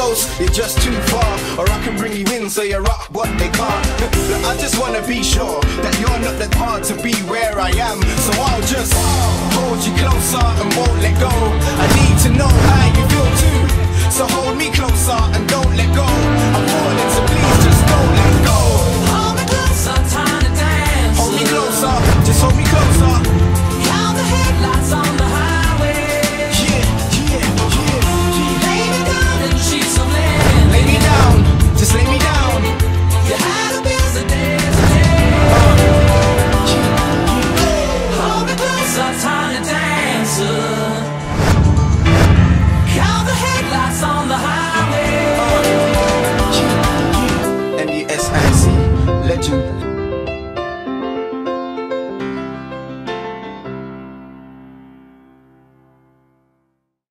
close, you're just too far. Or I can bring you in so you rock what they can't. Look, I just wanna be sure that you're not that hard to be where I am. So I'll just hold you closer and won't let go. I need to know how you feel too. So hold me closer and don't let go. I'm falling, so please just don't let go. Hold me closer, time to dance. Hold me closer, just hold me closer. Count the headlights on the highway. Yeah, yeah, yeah, yeah. Lay me down in the sheets of linen. Lay me down, just lay me down. You had a busy day today. Hold me closer, time to dance. Count the headlights on the highway. MUSIC, legend.